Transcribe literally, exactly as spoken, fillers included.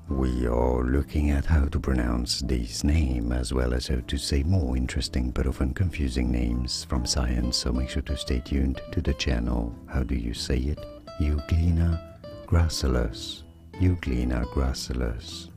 We are looking at how to pronounce this name as well as how to say more interesting but often confusing names from science, so make sure to stay tuned to the channel. How do you say it? Euglena Gracilis. Euglena Gracilis.